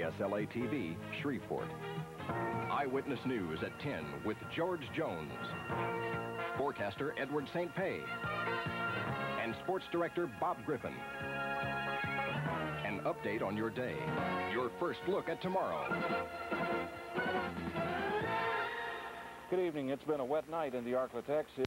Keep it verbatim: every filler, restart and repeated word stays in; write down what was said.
S L A T V, Shreveport. Eyewitness News at ten with George Jones, forecaster Edward Saint Pay, and sports director Bob Griffin. An update on your day. Your first look at tomorrow. Good evening. It's been a wet night in the Arklatex.